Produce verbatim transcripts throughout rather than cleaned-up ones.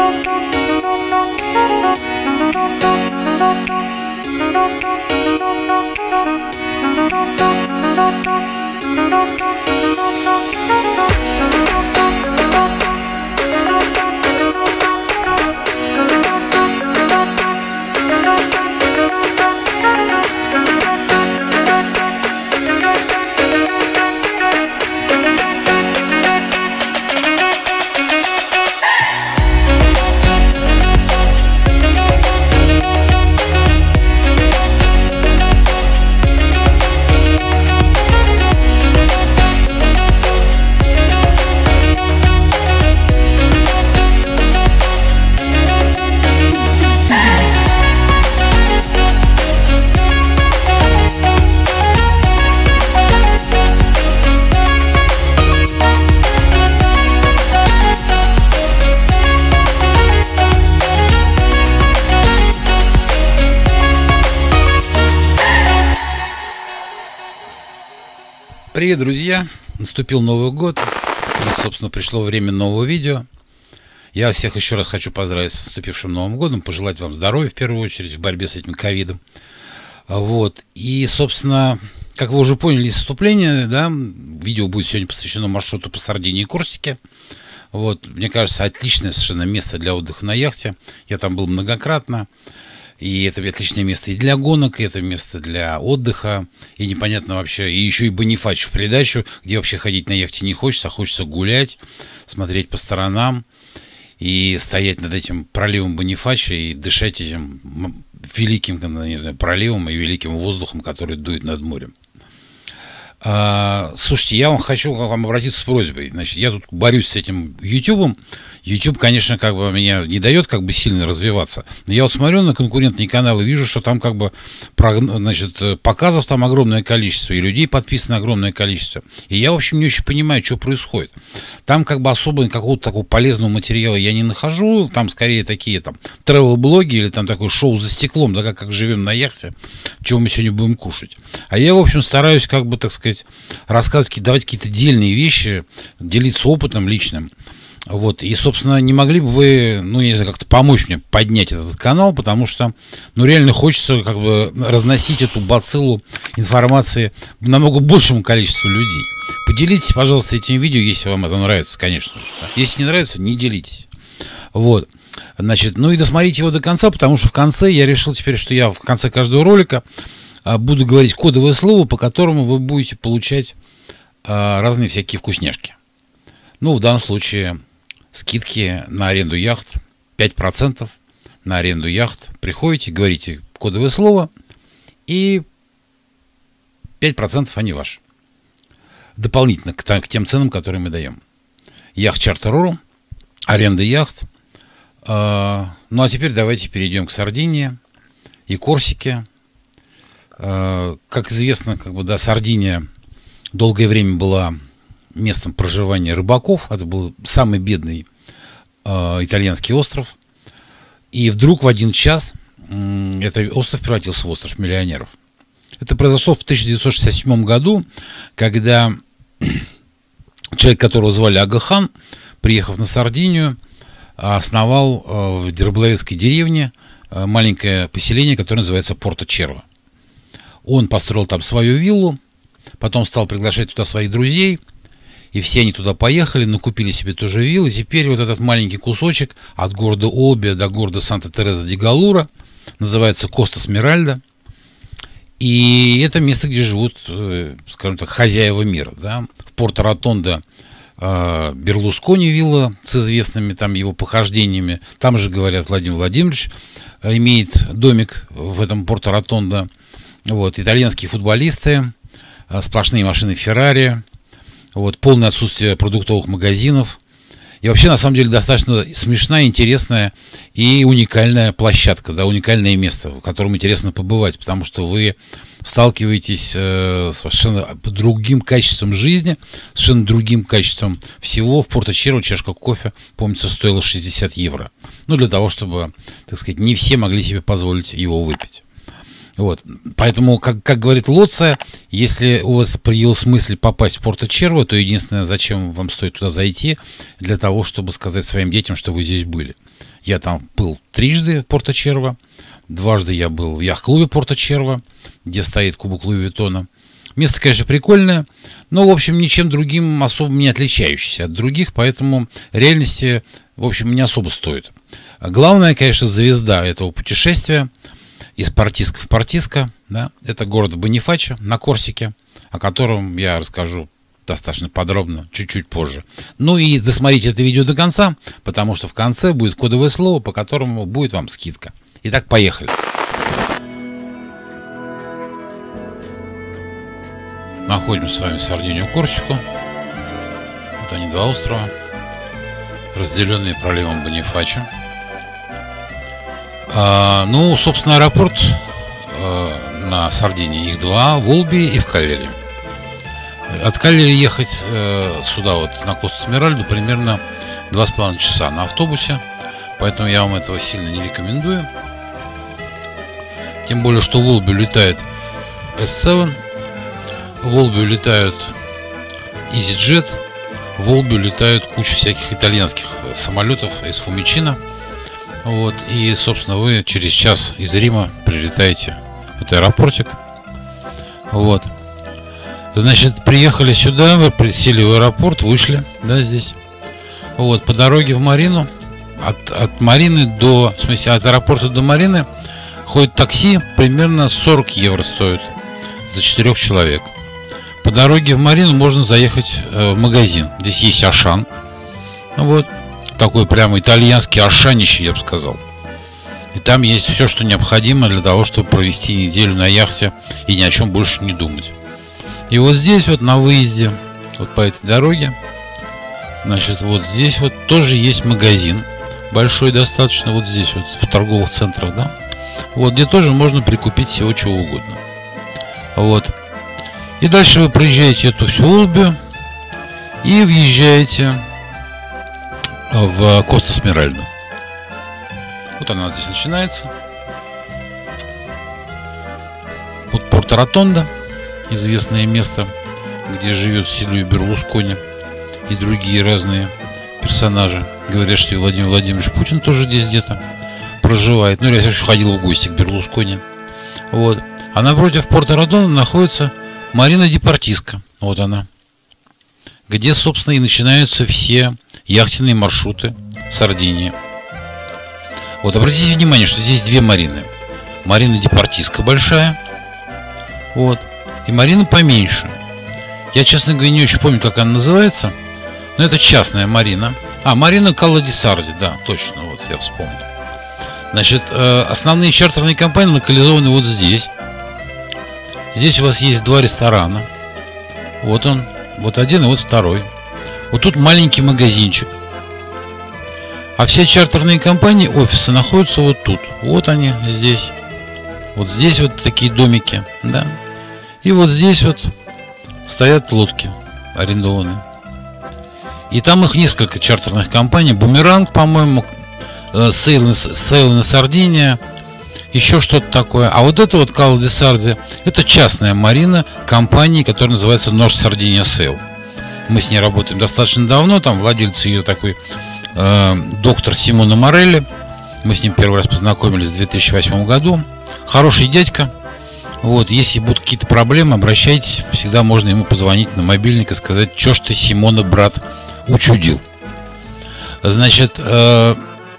Привет, друзья! Наступил Новый год, и, собственно, пришло время нового видео. Я всех еще раз хочу поздравить с наступившим Новым годом, пожелать вам здоровья в первую очередь в борьбе с этим ковидом. Вот. И, собственно, как вы уже поняли из вступления, да, видео будет сегодня посвящено маршруту по Сардинии и Корсике. Вот. Мне кажется, отличное совершенно место для отдыха на яхте. Я там был многократно. И это отличное место и для гонок, и это место для отдыха. И непонятно вообще, и еще и Бонифач в придачу, где вообще ходить на яхте не хочется, а хочется гулять, смотреть по сторонам и стоять над этим проливом Бонифача и дышать этим великим, не знаю, проливом и великим воздухом, который дует над морем. А, слушайте, я вам хочу к вам обратиться с просьбой. Значит, я тут борюсь с этим ютубом. YouTube, конечно, как бы меня не дает как бы сильно развиваться. Но я вот смотрю на конкурентные каналы, вижу, что там как бы, значит, показов там огромное количество, и людей подписано огромное количество. И я, в общем, не очень понимаю, что происходит. Там как бы особо какого-то такого полезного материала я не нахожу. Там скорее такие там travel-блоги или там такое шоу за стеклом, да, как, как живем на яхте, чего мы сегодня будем кушать. А я, в общем, стараюсь как бы, так сказать, рассказывать, давать какие-то дельные вещи, делиться опытом личным. Вот, и, собственно, не могли бы вы, ну, я не знаю, как-то помочь мне поднять этот канал, потому что, ну, реально хочется как бы разносить эту бациллу информации намного большему количеству людей. Поделитесь, пожалуйста, этим видео, если вам это нравится, конечно. Если не нравится, не делитесь. Вот, значит, ну и досмотрите его до конца, потому что в конце я решил теперь, что я в конце каждого ролика буду говорить кодовое слово, по которому вы будете получать а, разные всякие вкусняшки. Ну, в данном случае скидки на аренду яхт пять процентов на аренду яхт. Приходите, говорите кодовое слово, и пять процентов они ваши. Дополнительно к, к тем ценам, которые мы даем. Yacht Charter точка ру, аренда яхт. Э, ну, а теперь давайте перейдем к Сардинии и Корсике. Э, как известно, как бы, да, Сардиния долгое время была местом проживания рыбаков. Это был самый бедный э, итальянский остров. И вдруг в один час э, этот остров превратился в остров миллионеров. Это произошло в тысяча девятьсот шестьдесят седьмом году, когда человек, которого звали Агахан, приехав на Сардинию, основал э, в рыболовецкой деревне э, маленькое поселение, которое называется Порто-Черво. Он построил там свою виллу, потом стал приглашать туда своих друзей. И все они туда поехали, накупили себе тоже виллы. И теперь вот этот маленький кусочек от города Олбия до города Санта-Тереза-де-Галура называется Коста-Смиральда. И это место, где живут, скажем так, хозяева мира. Да? В Порто-Ротондо э, Берлускони вилла с известными там его похождениями. Там же, говорят, Владимир Владимирович э, имеет домик в этом Порто-Ротондо. Вот, итальянские футболисты, э, сплошные машины Феррари. Вот, полное отсутствие продуктовых магазинов. И вообще, на самом деле, достаточно смешная, интересная и уникальная площадка, да, уникальное место, в котором интересно побывать, потому что вы сталкиваетесь э, с совершенно другим качеством жизни, совершенно другим качеством всего. В Порто-Черво чашка кофе, помнится, стоила шестьдесят евро. Ну, для того, чтобы, так сказать, не все могли себе позволить его выпить. Вот. Поэтому, как, как говорит Лоция, если у вас появилась мысль попасть в Порто-Черво, то единственное, зачем вам стоит туда зайти, для того, чтобы сказать своим детям, что вы здесь были. Я там был трижды в Порто-Черво. Дважды я был в яхт-клубе Порто-Черво, где стоит кубок Луи Виттона. Место, конечно, прикольное, но, в общем, ничем другим особо не отличающееся от других, поэтому реальности, в общем, не особо стоит. Главная, конечно, звезда этого путешествия из Партиска в Партиска, да, это город Бонифачо на Корсике, о котором я расскажу достаточно подробно чуть-чуть позже. Ну и досмотрите это видео до конца, потому что в конце будет кодовое слово, по которому будет вам скидка. Итак, поехали. Находим с вами Сардинию, Корсику. Вот они, два острова, разделенные проливом Бонифачо. А, ну, собственно, аэропорт а, на Сардинии, их два, в Олби и в Кальяри. От Кальяри ехать э, сюда, вот на Коста-Смиральду, примерно два с половиной часа на автобусе. Поэтому я вам этого сильно не рекомендую. Тем более, что в Олби летает эс семь, в Олби летают EasyJet, в Олби летают куча всяких итальянских самолетов из Фумичино. Вот, и, собственно, вы через час из Рима прилетаете в этот аэропортик. Вот. Значит, приехали сюда, вы присели в аэропорт, вышли, да, здесь. Вот, по дороге в Марину, от, от Марины до, в смысле, от аэропорта до Марины ходит такси, примерно сорок евро стоит за четырех человек. По дороге в Марину можно заехать э, в магазин. Здесь есть Ашан. Вот, такой прямо итальянский ашанище, я бы сказал. И там есть все, что необходимо для того, чтобы провести неделю на яхте и ни о чем больше не думать. И вот здесь вот на выезде, вот по этой дороге, значит, вот здесь вот тоже есть магазин. Большой достаточно, вот здесь вот, в торговых центрах, да. Вот, где тоже можно прикупить всего чего угодно. Вот. И дальше вы проезжаете эту всю Олбию и въезжаете в Коста-Смиральду. Вот она здесь начинается. Вот Порто-Ротондо, известное место, где живет Сильвио Берлускони и другие разные персонажи. Говорят, что и Владимир Владимирович Путин тоже здесь где-то проживает. Ну, я еще ходил в гости к Берлускони. Вот. А напротив Порто-Ротондо находится Марина ди Партиска. Вот она. Где, собственно, и начинаются все яхтенные маршруты Сардинии. Вот, обратите внимание, что здесь две Марины. Марина ди Партиска большая. Вот. И Марина поменьше. Я, честно говоря, не очень помню, как она называется. Но это частная Марина. А, Марина Калла ди Сарди, да, точно, вот я вспомнил. Значит, э, основные чартерные компании локализованы вот здесь. Здесь у вас есть два ресторана. Вот он, вот один и вот второй. Вот тут маленький магазинчик. А все чартерные компании, офисы находятся вот тут. Вот они здесь. Вот здесь вот такие домики, да. И вот здесь вот стоят лодки арендованные. И там их несколько чартерных компаний. Бумеранг, по-моему, Сейл на Сардиния, еще что-то такое. А вот это вот Калла ди Сарди, это частная марина компании, которая называется North Sardinia Sail. Мы с ней работаем достаточно давно. Там владелец ее такой э, доктор Симоне Морелли. Мы с ним первый раз познакомились в две тысячи восьмом году. Хороший дядька. Вот, если будут какие-то проблемы, обращайтесь. Всегда можно ему позвонить на мобильник и сказать, что ж ты, Симона, брат, учудил. Значит, э,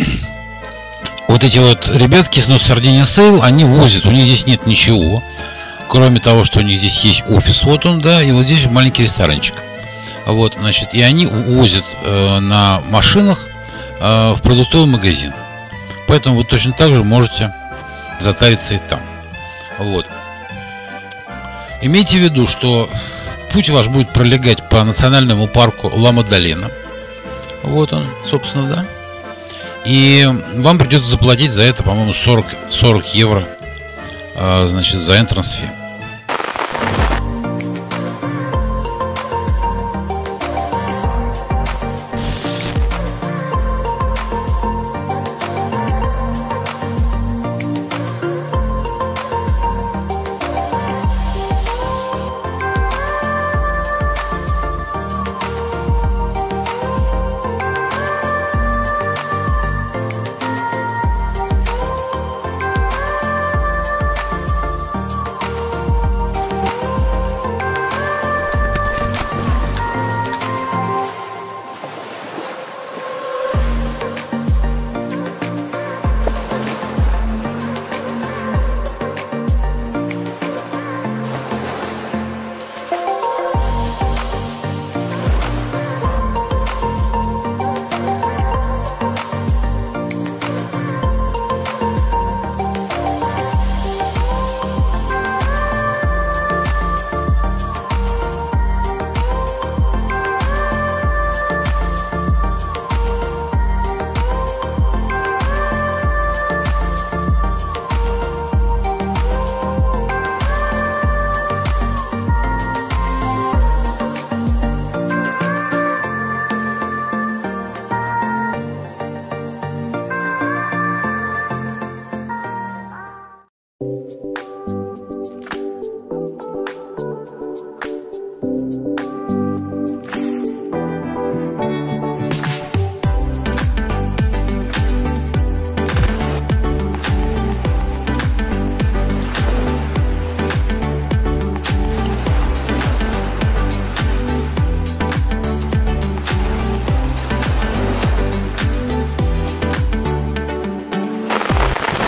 вот эти вот ребятки с North Sardinia Sail, они возят, у них здесь нет ничего, кроме того, что у них здесь есть офис, вот он, да, и вот здесь маленький ресторанчик. Вот, значит, и они увозят э, на машинах э, в продуктовый магазин. Поэтому вы точно так же можете затариться и там. Вот. Имейте в виду, что путь ваш будет пролегать по национальному парку Ла-Мадалена. Вот он, собственно, да. И вам придется заплатить за это, по-моему, сорок, сорок евро, э, значит, за entrance fee.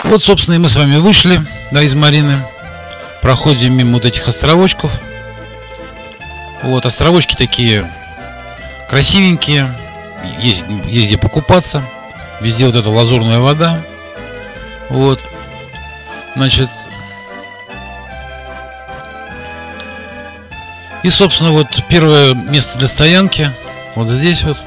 Вот, собственно, и мы с вами вышли, да, из марины. Проходим мимо вот этих островочков. Вот, островочки такие красивенькие. Есть, есть где покупаться. Везде вот эта лазурная вода. Вот. Значит. И, собственно, вот первое место для стоянки. Вот здесь вот.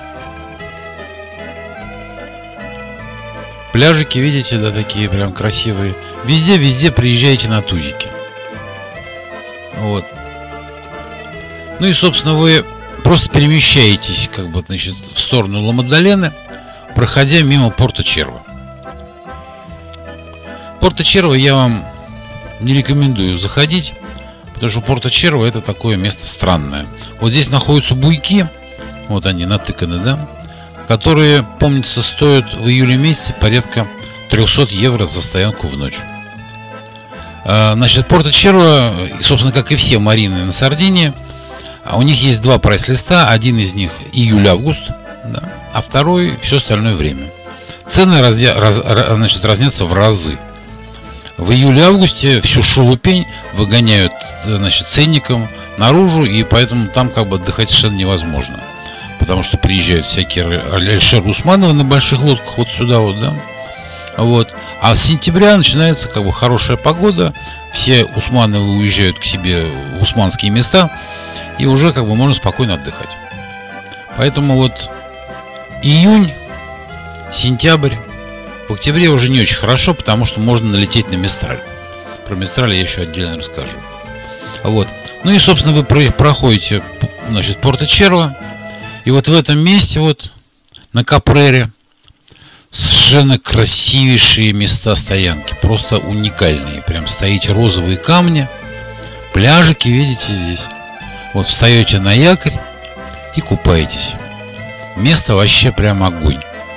Пляжики, видите, да, такие прям красивые. Везде, везде приезжайте на тузики. Вот. Ну и, собственно, вы просто перемещаетесь, как бы, значит, в сторону Ла-Маддалены, проходя мимо порта Черво. Порта Черво я вам не рекомендую заходить, потому что порта Черво это такое место странное. Вот здесь находятся буйки, вот они натыканы, да, которые, помнится, стоят в июле месяце порядка триста евро за стоянку в ночь. Значит, порта Черво, собственно, как и все марины на Сардинии, у них есть два прайс-листа. Один из них июль-август, да, а второй все остальное время. Цены разя, раз, значит, разнятся в разы. В июле-августе всю шелупень выгоняют, значит, ценником наружу, и поэтому там как бы отдыхать совершенно невозможно. Потому что приезжают всякие Альшер Усмановы на больших лодках вот сюда вот, да. Вот. А с сентября начинается как бы хорошая погода, все Усмановы уезжают к себе в усманские места, и уже как бы можно спокойно отдыхать. Поэтому вот июнь, сентябрь, в октябре уже не очень хорошо, потому что можно налететь на Мистраль. Про Мистраль я еще отдельно расскажу. Вот. Ну и, собственно, вы проходите, значит, порта Черво, и вот в этом месте вот на Капрере совершенно красивейшие места стоянки, просто уникальные. Прям стоите розовые камни, пляжики, видите здесь. Вот встаете на якорь и купаетесь. Место вообще прям огонь.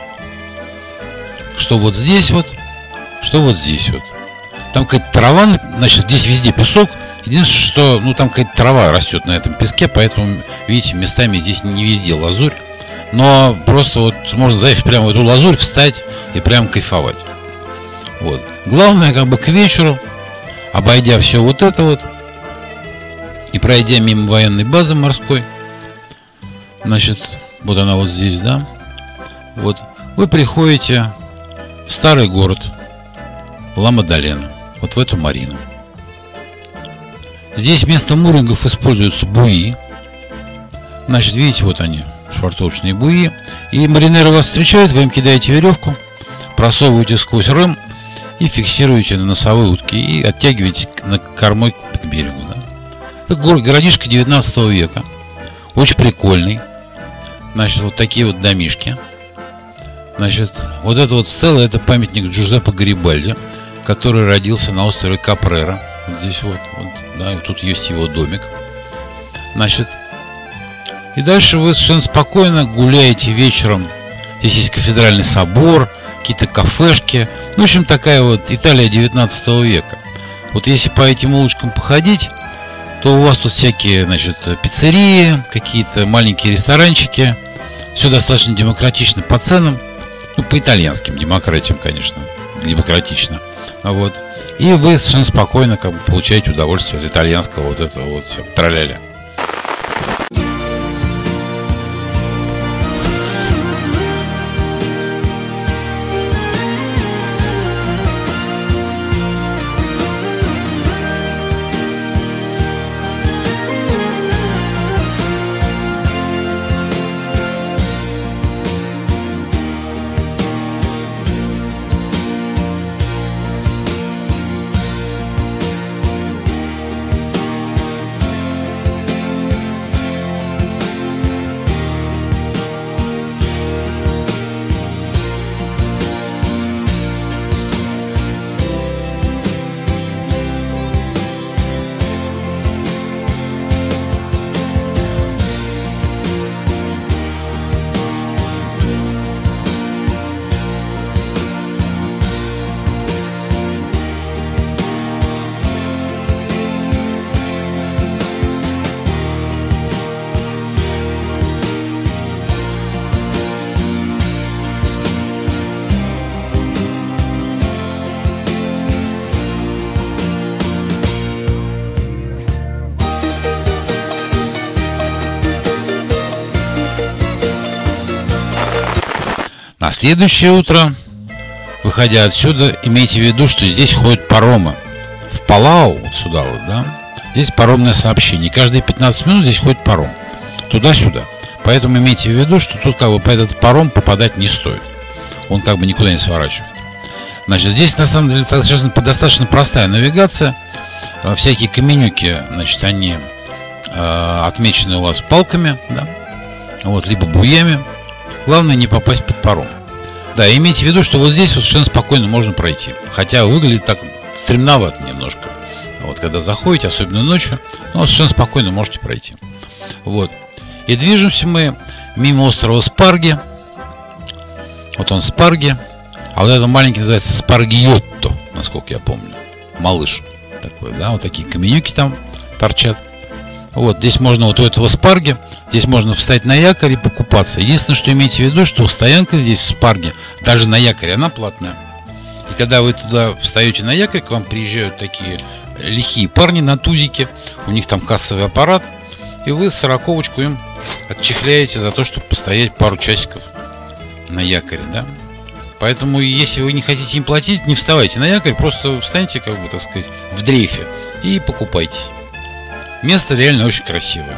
Что вот здесь вот, что вот здесь вот. Там какая-то трава, значит, здесь везде песок. Единственное, что, ну, там какая-то трава растет на этом песке, поэтому, видите, местами здесь не везде лазурь. Но просто вот можно заехать прямо в эту лазурь, встать и прям кайфовать. Вот. Главное, как бы к вечеру, обойдя все вот это вот, и пройдя мимо военной базы морской, значит, вот она вот здесь, да, вот, вы приходите в старый город Ла-Мадалена, вот в эту марину. Здесь вместо мурингов используются буи. Значит, видите, вот они, швартовочные буи. И маринеры вас встречают, вы им кидаете веревку, просовываете сквозь рем и фиксируете на носовой утке и оттягиваете на кормой к берегу, да. Это город, городишко девятнадцатого века, очень прикольный. Значит, вот такие вот домишки. Значит, вот это вот стела, это памятник Джузеппе Гарибальди, который родился на острове Капрера. Вот здесь вот, вот, да, и тут есть его домик. Значит, и дальше вы совершенно спокойно гуляете вечером. Здесь есть кафедральный собор, какие-то кафешки. Ну, в общем, такая вот Италия девятнадцатого века. Вот если по этим улочкам походить, то у вас тут всякие, значит, пиццерии, какие-то маленькие ресторанчики. Все достаточно демократично по ценам. Ну, по итальянским демократиям, конечно, демократично. Вот. И вы совершенно спокойно как бы получаете удовольствие от итальянского вот этого вот все, траля-ля. На следующее утро, выходя отсюда, имейте в виду, что здесь ходят паромы. В Палау, вот сюда вот, да, здесь паромное сообщение. Каждые пятнадцать минут здесь ходит паром. Туда-сюда. Поэтому имейте в виду, что тут как бы по этот паром попадать не стоит. Он как бы никуда не сворачивает. Значит, здесь на самом деле достаточно, достаточно простая навигация. Всякие каменюки, значит, они э, отмечены у вас палками, да, вот, либо буями. Главное не попасть под паром. Да, имейте в виду, что вот здесь вот совершенно спокойно можно пройти. Хотя выглядит так стремновато немножко. Вот, когда заходите, особенно ночью, ну, совершенно спокойно можете пройти. Вот. И движемся мы мимо острова Спарги. Вот он Спарги. А вот этот маленький называется Спаргиотто, насколько я помню. Малыш такой, да, вот такие каменюки там торчат. Вот, здесь можно вот у этого Спарги, здесь можно встать на якорь и покупаться. Единственное, что имейте в виду, что стоянка здесь в Спарге, даже на якоре, она платная. И когда вы туда встаете на якорь, к вам приезжают такие лихие парни на тузике, у них там кассовый аппарат, и вы сороковочку им отчехляете за то, чтобы постоять пару часиков на якоре, да. Поэтому, если вы не хотите им платить, не вставайте на якорь, просто встаньте, как бы, так сказать, в дрейфе и покупайтесь. Место реально очень красивое.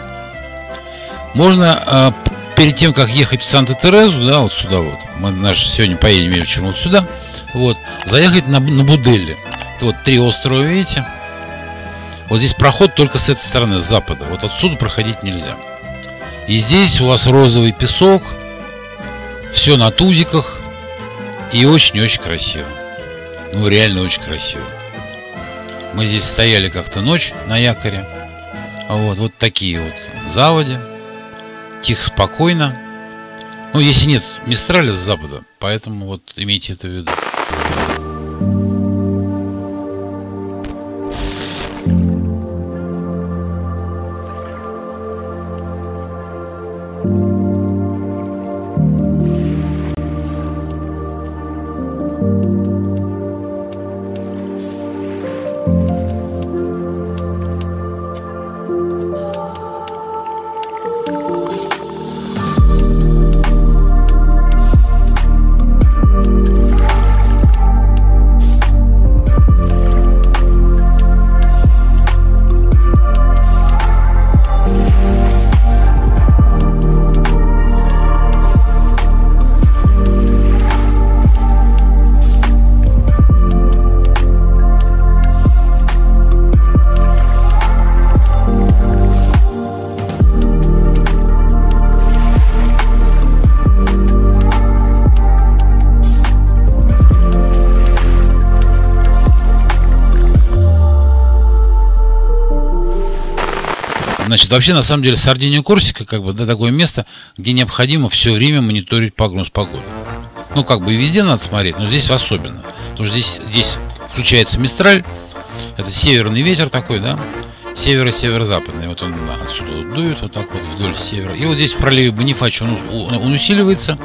Можно э, перед тем, как ехать в Санта-Терезу, да, вот сюда вот, мы наш сегодня поедем вечером вот сюда, вот, заехать на, на Буделли. Вот три острова, видите? Вот здесь проход только с этой стороны, с запада. Вот отсюда проходить нельзя. И здесь у вас розовый песок, все на тузиках, и очень-очень красиво. Ну, реально очень красиво. Мы здесь стояли как-то ночь на якоре. Вот, вот такие вот заводи. Тихо, спокойно. Ну, если нет мистраля с запада, поэтому вот имейте это в виду. Значит, вообще, на самом деле, Сардиния Корсика, как бы, да, такое место, где необходимо все время мониторить прогноз погоды. Ну, как бы и везде надо смотреть, но здесь особенно. Потому что здесь, здесь включается мистраль, это северный ветер такой, да, северо-северо-западный. Вот он отсюда вот дует, вот так вот вдоль севера. И вот здесь в проливе Бонифачио он, он усиливается.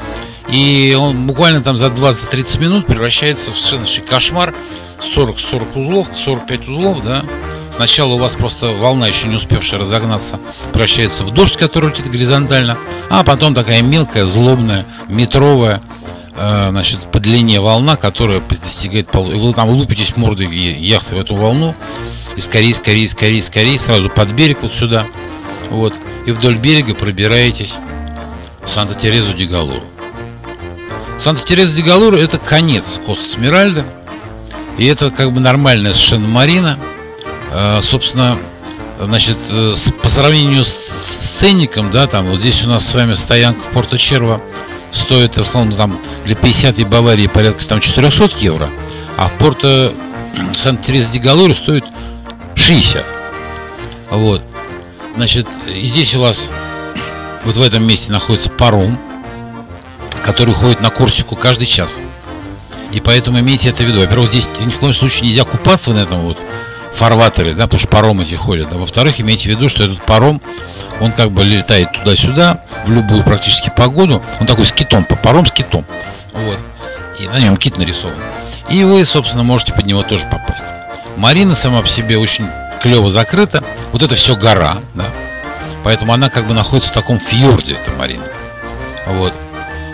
И он буквально там за двадцать-тридцать минут превращается в совершенно кошмар. сорок-сорок узлов, сорок пять узлов, да. Сначала у вас просто волна, еще не успевшая разогнаться, превращается в дождь, который летит горизонтально, а потом такая мелкая, злобная, метровая, э, значит, по длине волна, которая достигает полу. И вы там лупитесь мордой яхты в эту волну, и скорее, скорее, скорее, скорее, сразу под берег вот сюда, вот, и вдоль берега пробираетесь в Санта-Терезу-де-Галуру. Санта-Тереза-де-Галуру — это конец Коста-Смиральда, и это как бы нормальная совершенно марина. Собственно, значит, по сравнению с ценником, да, там вот здесь у нас с вами стоянка в Порто-Черво стоит, условно, там для пятидесятой Баварии порядка там четырехсот евро, а в Порто Санта-Тереза-де-Галуре стоит шестьдесят. Вот. Значит, и здесь у вас вот в этом месте находится паром, который ходит на Корсику каждый час. И поэтому имейте это в виду. Во-первых, здесь ни в коем случае нельзя купаться на этом вот фарватере, да, потому что паромы эти ходят. А во-вторых, имейте в виду, что этот паром, он как бы летает туда-сюда в любую практически погоду. Он такой с китом, паром с китом. Вот. И на нем кит нарисован. И вы, собственно, можете под него тоже попасть. Марина сама по себе очень клево закрыта. Вот это все гора, да. Поэтому она как бы находится в таком фьорде, эта марина. Вот.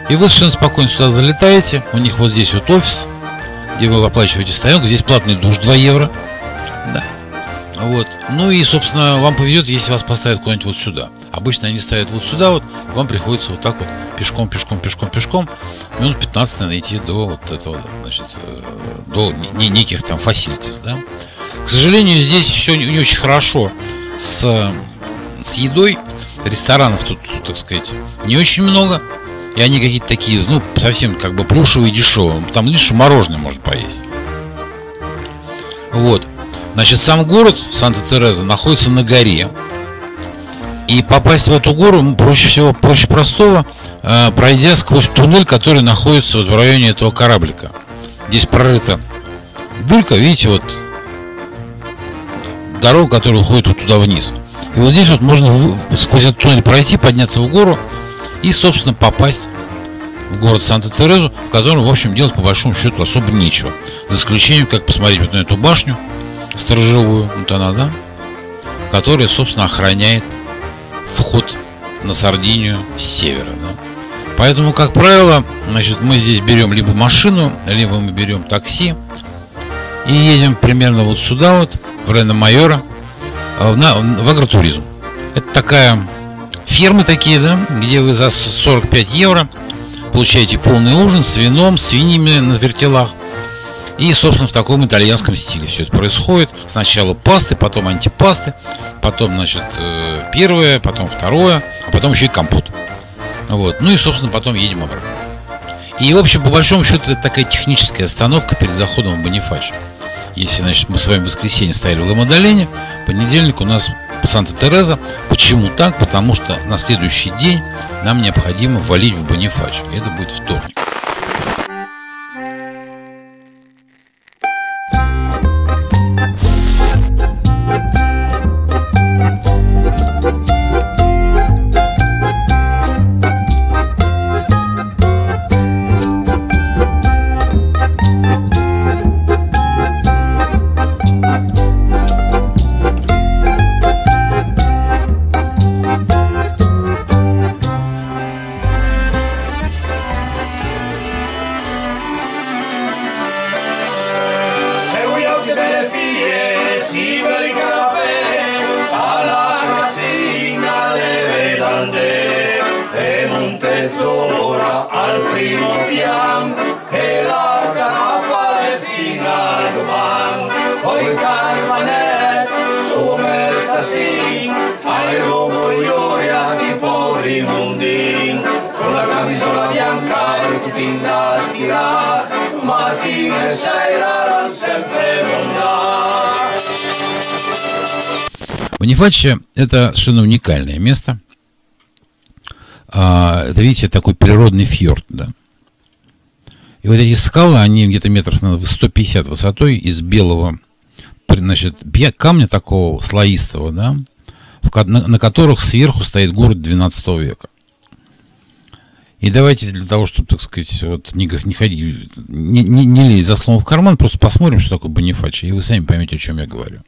И вы совершенно спокойно сюда залетаете. У них вот здесь вот офис, где вы оплачиваете стоянку. Здесь платный душ два евро. Да. Вот. Ну и, собственно, вам повезет, если вас поставят куда-нибудь вот сюда. Обычно они ставят вот сюда вот. Вам приходится вот так вот пешком, пешком, пешком, пешком. Минут пятнадцать надо идти до вот этого, значит, до неких там facilities, да. К сожалению, здесь все не очень хорошо с, с едой. Ресторанов тут, так сказать, не очень много. И они какие-то такие, ну, совсем как бы плюшевые и дешевые. Там лишь мороженое можно поесть. Вот. Значит, сам город Санта-Тереза находится на горе. И попасть в эту гору проще всего, проще простого, э, пройдя сквозь туннель, который находится вот в районе этого кораблика. Здесь прорыта дырка, видите, вот дорога, которая уходит вот туда вниз. И вот здесь вот можно в, сквозь этот туннель пройти, подняться в гору и, собственно, попасть в город Санта-Терезу, в котором, в общем, делать по большому счету особо нечего. За исключением, как посмотреть вот на эту башню сторожевую, вот она, да, которая, собственно, охраняет вход на Сардинию с севера, да. Поэтому, как правило, значит, мы здесь берем либо машину, либо мы берем такси и едем примерно вот сюда вот, в Рено-Майора, в, в агротуризм. Это такая фермы такие, да, где вы за сорок пять евро получаете полный ужин с вином, свиньями на вертелах. И, собственно, в таком итальянском стиле все это происходит. Сначала пасты, потом антипасты, потом, значит, первое, потом второе, а потом еще и компот. Вот. Ну и, собственно, потом едем обратно. И, в общем, по большому счету, это такая техническая остановка перед заходом в Бонифачо. Если, значит, мы с вами в воскресенье стояли в Ла-Маддалене, в понедельник у нас Санта-Тереза. Почему так? Потому что на следующий день нам необходимо валить в Бонифачо. Это будет вторник. Al primo pian e la caraffa fino al domani, poi Carmanet sommersa sì, ai romogliori si poveri mondini, con la camisola bianca e il cutin da stirare, mattina e sera non sempre mondà. Бонифачо – это совершенно уникальное место. Это, видите, такой природный фьорд, да. И вот эти скалы, они где-то метров на сто пятьдесят высотой, из белого, значит, камня такого слоистого, да, на, на которых сверху стоит город двенадцатого века. И давайте для того, чтобы, так сказать, вот не, не ходить, не, не, не лезть за словом в карман, просто посмотрим, что такое Бонифачо, и вы сами поймете, о чем я говорю.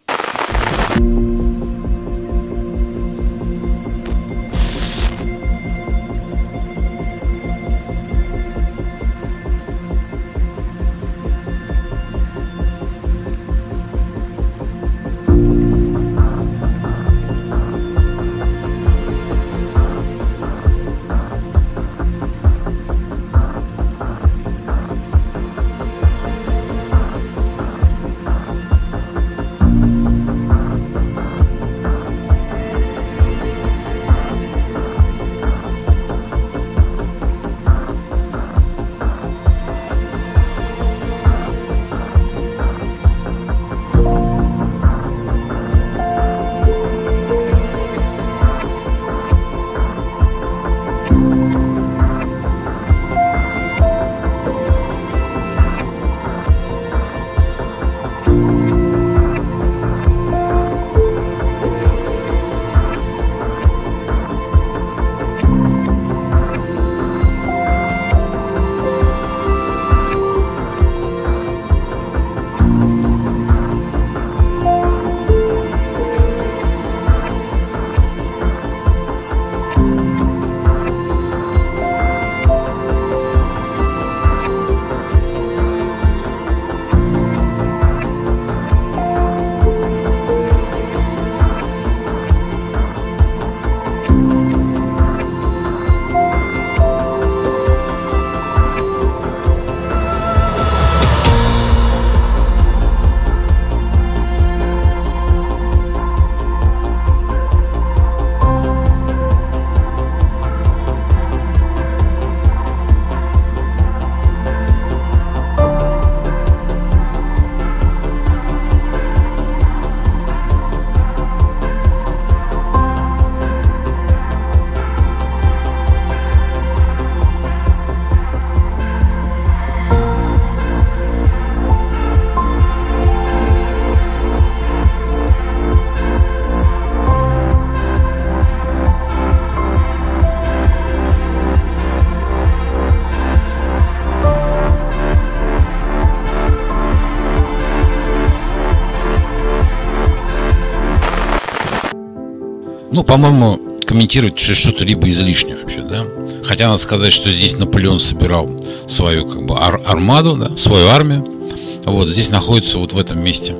Ну, по-моему, комментировать что-то либо излишнее вообще, да. Хотя надо сказать, что здесь Наполеон собирал свою как бы ар- армаду, да, свою армию. Вот здесь находится вот в этом месте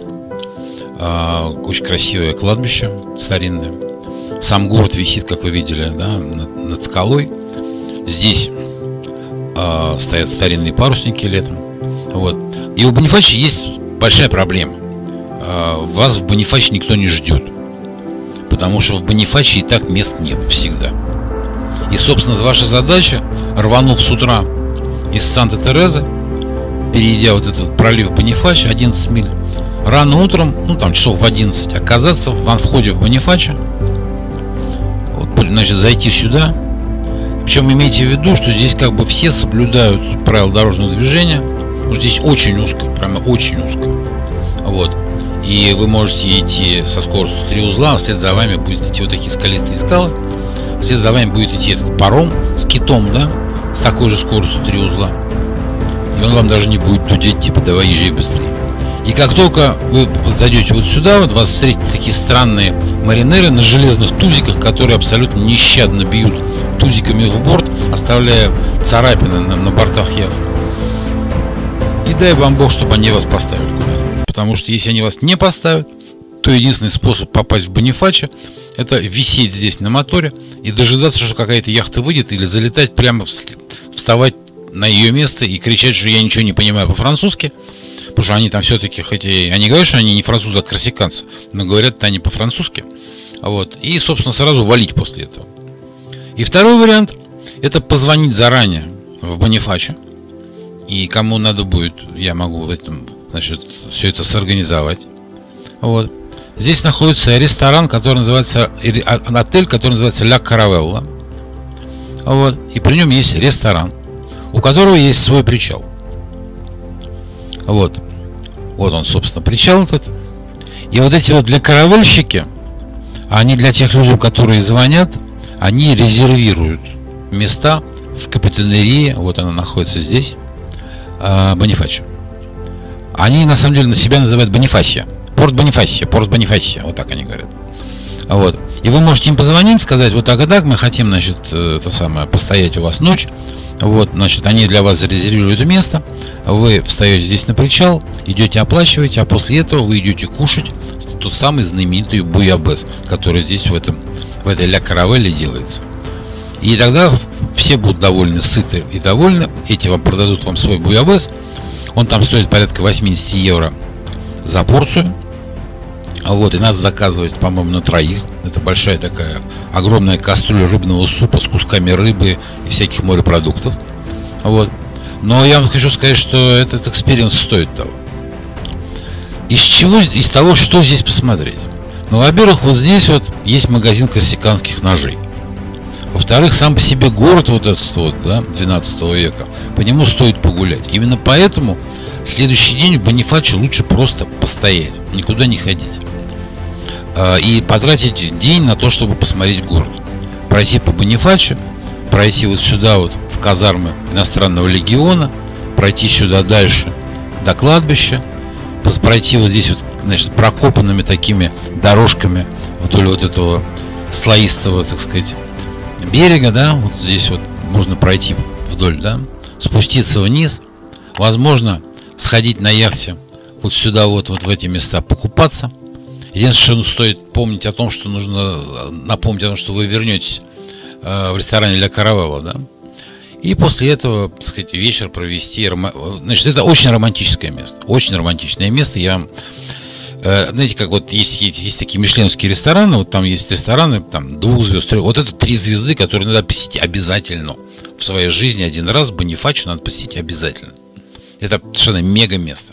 э, очень красивое кладбище старинное. Сам город висит, как вы видели, да, над, над скалой. Здесь э, стоят старинные парусники летом. Вот. И у Бонифачи есть большая проблема. Э, вас в Бонифачи никто не ждет. Потому что в Бонифачи и так мест нет всегда. И, собственно, ваша задача, рванув с утра из Санта-Терезы, перейдя вот этот пролив Бонифачи, одиннадцать миль, рано утром, ну там часов в одиннадцать, оказаться в входе в Бонифачи, вот, значит, зайти сюда. Причем имейте в виду, что здесь как бы все соблюдают правила дорожного движения. Здесь очень узко, прямо очень узко. Вот. И вы можете идти со скоростью три узла, а вслед за вами будет идти вот такие скалистые скалы. Вслед за вами будет идти этот паром с китом, да, с такой же скоростью три узла. И он вам даже не будет дудеть, типа, давай езжай быстрее. И как только вы зайдете вот сюда, вот вас встретят такие странные маринеры на железных тузиках, которые абсолютно нещадно бьют тузиками в борт, оставляя царапины на, на бортах яхт. И дай вам Бог, чтобы они вас поставили куда-нибудь. Потому что если они вас не поставят, то единственный способ попасть в Бонифачи — это висеть здесь на моторе и дожидаться, что какая-то яхта выйдет, или залетать прямо вслед, вставать на ее место и кричать, что я ничего не понимаю по-французски, потому что они там все-таки, хоть и они говорят, что они не французы, а корсиканцы, но говорят-то они по-французски. Вот. И, собственно, сразу валить после этого. И второй вариант — это позвонить заранее в Бонифачи. И кому надо будет, я могу в этом, значит, все это сорганизовать. Вот. Здесь находится ресторан, который называется, отель, который называется Ля Каравелла. Вот. И при нем есть ресторан, у которого есть свой причал. Вот. Вот он, собственно, причал этот. И вот эти вот для каравельщики, они для тех людей, которые звонят, они резервируют места в капитанерии. Вот она находится здесь. Бонифачи. Они на самом деле на себя называют Бонифасия. Порт Бонифасия, порт Бонифасия, вот так они говорят. Вот. И вы можете им позвонить, сказать, вот так и так, мы хотим, значит, это самое, постоять у вас ночь. Вот, значит, они для вас зарезервируют место. Вы встаете здесь на причал, идете оплачиваете, а после этого вы идете кушать тот самый знаменитый буябес, который здесь в этом, в этой Ля Каравелле делается. И тогда все будут довольны, сыты и довольны. Эти вам продадут вам свой буябес. Он там стоит порядка восемьдесят евро за порцию. Вот, и надо заказывать, по-моему, на троих. Это большая такая огромная кастрюля рыбного супа с кусками рыбы и всяких морепродуктов. Вот. Но я вам хочу сказать, что этот экспириенс стоит того. Из чего? Из того, что здесь посмотреть. Ну, во-первых, вот здесь вот есть магазин корсиканских ножей. Во-вторых, сам по себе город вот этот вот, да, двенадцатого века, по нему стоит погулять. Именно поэтому следующий день в Бонифачи лучше просто постоять, никуда не ходить. И потратить день на то, чтобы посмотреть город. Пройти по Бонифачи, пройти вот сюда вот в казармы иностранного легиона, пройти сюда дальше до кладбища, пройти вот здесь вот, значит, прокопанными такими дорожками вдоль вот этого слоистого, так сказать, берега, да, вот здесь вот можно пройти вдоль, да, спуститься вниз, возможно, сходить на яхте вот сюда вот, вот в эти места, покупаться. Единственное, что стоит помнить о том, что нужно напомнить о том, что вы вернетесь э, в ресторане Ля Каравелла, да, и после этого, так сказать, вечер провести. Значит, это очень романтическое место, очень романтичное место. Я, э, знаете, как вот есть, есть, есть такие мишленовские рестораны, вот там есть рестораны, там двух звезд, трех, вот это три звезды, которые надо посетить обязательно в своей жизни один раз. Бонифачи надо посетить обязательно. Это совершенно мега место.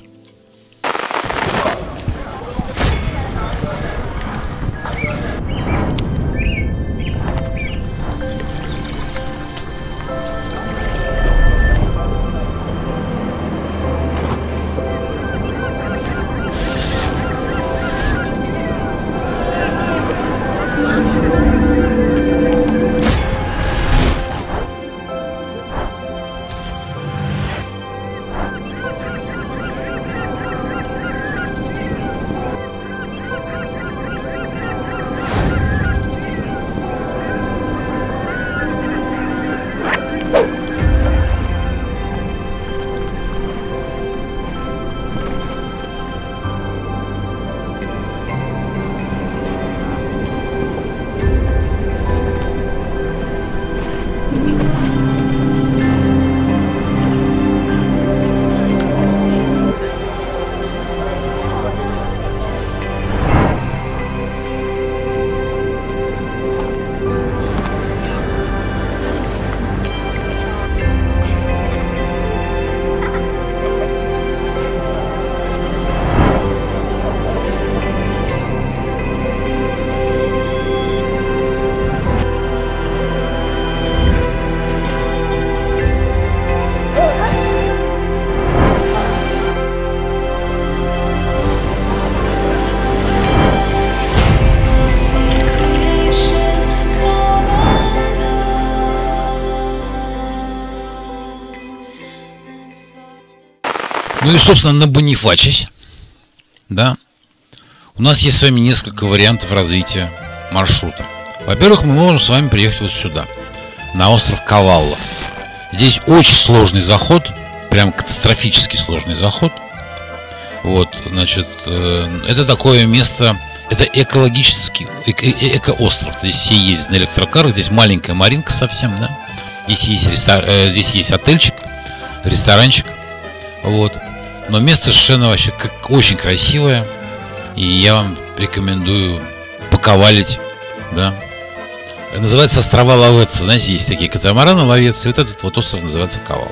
Ну и, собственно, на Бонифачес, да, у нас есть с вами несколько вариантов развития маршрута. Во-первых, мы можем с вами приехать вот сюда, на остров Кавалла. Здесь очень сложный заход, прям катастрофически сложный заход. Вот, значит, э, это такое место, это экологический, эко, эко-остров. Здесь все ездят на электрокарах, здесь маленькая маринка совсем, да. Здесь есть, рестор... э, здесь есть отельчик, ресторанчик, вот. Но место совершенно вообще как, очень красивое, и я вам рекомендую покавалить, да. Называется острова Лавеца. Знаете, есть такие катамараны Лавеца, и вот этот вот остров называется Кавалла.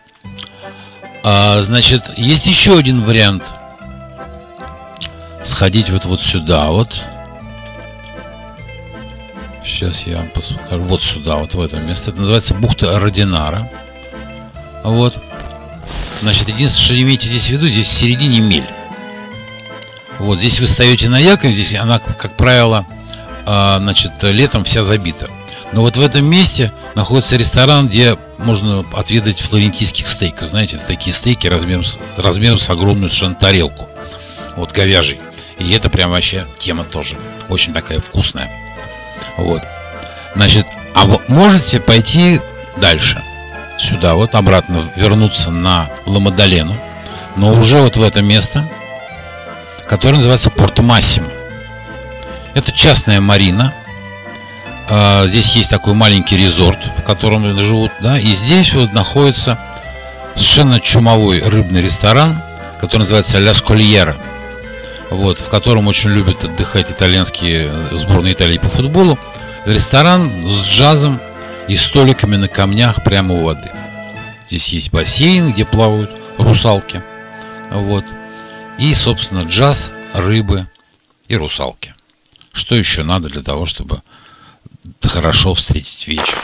А, значит, есть еще один вариант. Сходить вот, вот сюда вот. Сейчас я вам покажу. Вот сюда, вот в это место. Это называется бухта Родинара. Вот. Значит, единственное, что имейте здесь в виду, здесь в середине мель. Вот, здесь вы встаете на якорь, здесь она, как правило, значит, летом вся забита. Но вот в этом месте находится ресторан, где можно отведать флорентийских стейков. Знаете, это такие стейки размером с, размером с огромную совершенно тарелку. Вот, говяжий. И это прям вообще тема тоже. Очень такая вкусная. Вот. Значит, а вы можете пойти дальше. Сюда, вот обратно вернуться на Ла-Мадалену. Но уже вот в это место, которое называется Порто-Массимо. Это частная марина. А, здесь есть такой маленький резорт, в котором живут, да, и здесь вот находится совершенно чумовой рыбный ресторан, который называется Ля Скольера, вот, в котором очень любят отдыхать итальянские сборные Италии по футболу. Ресторан с джазом и столиками на камнях прямо у воды. Здесь есть бассейн, где плавают русалки, вот, и, собственно, джаз, рыбы и русалки. Что еще надо для того, чтобы хорошо встретить вечер?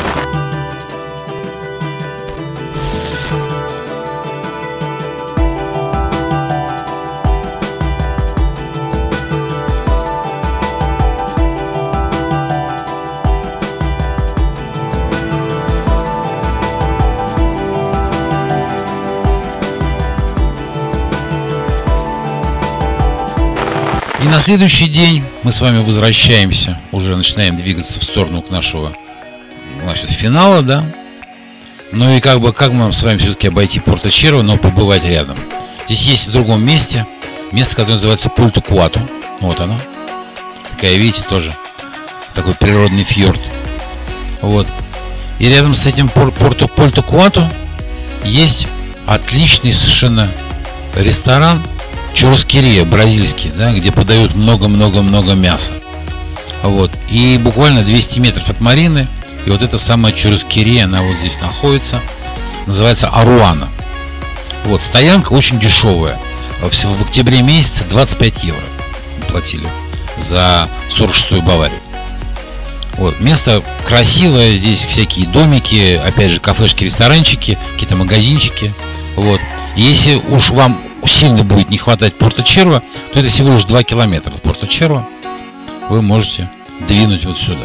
И на следующий день мы с вами возвращаемся, уже начинаем двигаться в сторону к нашего, значит, финала, да. Ну и как бы, как мы с вами все-таки обойти Порто-Черво, но побывать рядом. Здесь есть в другом месте, место, которое называется Пульто-Куато. Вот оно. Такая, видите, тоже такой природный фьорд. Вот. И рядом с этим Пульто-Куато есть отличный совершенно ресторан Чурраскерия, бразильский, да, где подают много-много-много мяса. Вот. И буквально двести метров от марины. И вот эта самая Чурраскерия, она вот здесь находится. Называется Аруана. Вот. Стоянка очень дешевая. В, в октябре месяце двадцать пять евро платили за сорок шестую Баварию. Вот. Место красивое. Здесь всякие домики. Опять же, кафешки, ресторанчики. Какие-то магазинчики. Вот. И если уж вам сильно будет не хватать Порто-Черво, то это всего лишь два километра от Порто-Черво. Вы можете двинуть вот сюда.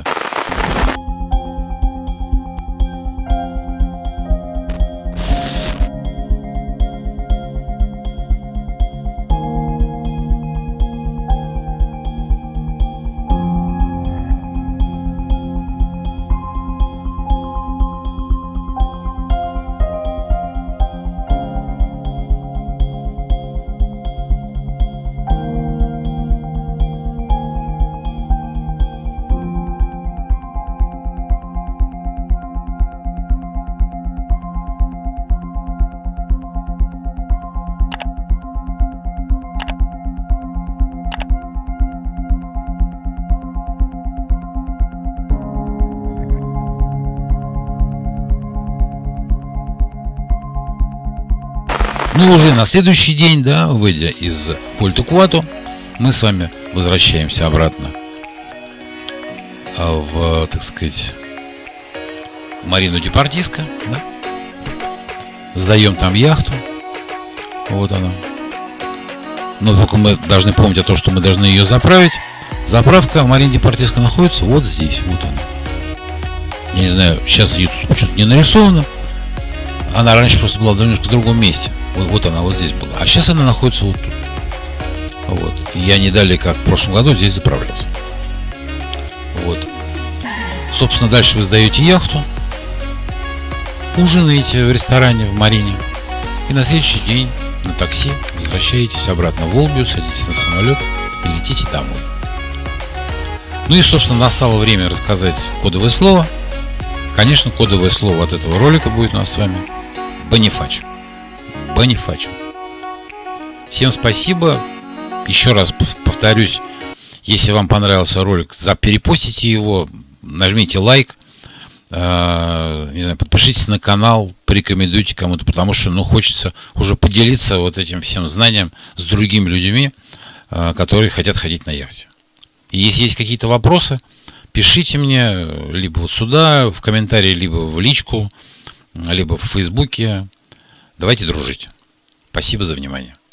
Ну, уже на следующий день, да, выйдя из Пульто-Куато, мы с вами возвращаемся обратно в, так сказать, Марину ди Партиско, да? Сдаем там яхту. Вот она. Но только мы должны помнить о том, что мы должны ее заправить. Заправка в Марине ди Партиско находится вот здесь. Вот она. Я не знаю, сейчас ее тут почему-то не нарисовано. Она раньше просто была в немножко другом месте. Вот, вот она вот здесь была. А сейчас она находится вот тут. Вот. И я не далее, как в прошлом году, здесь заправлялся. Вот. Собственно, дальше вы сдаете яхту, ужинаете в ресторане в Марине, и на следующий день на такси возвращаетесь обратно в Волбию, садитесь на самолет и летите домой. Ну и, собственно, настало время рассказать кодовое слово. Конечно, кодовое слово от этого ролика будет у нас с вами Бонифачо. Бонифачо. Всем спасибо. Еще раз повторюсь, если вам понравился ролик, перепостите его, нажмите лайк, э, не знаю, подпишитесь на канал, порекомендуйте кому-то, потому что, ну, хочется уже поделиться вот этим всем знанием с другими людьми, э, которые хотят ходить на яхте. И если есть какие-то вопросы, пишите мне либо вот сюда, в комментарии, либо в личку, либо в Фейсбуке. Давайте дружить. Спасибо за внимание.